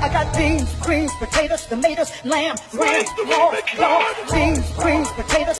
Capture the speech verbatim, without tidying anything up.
I got beans, greens, potatoes, tomatoes, lamb, ram, raw, raw, beans, greens, potatoes.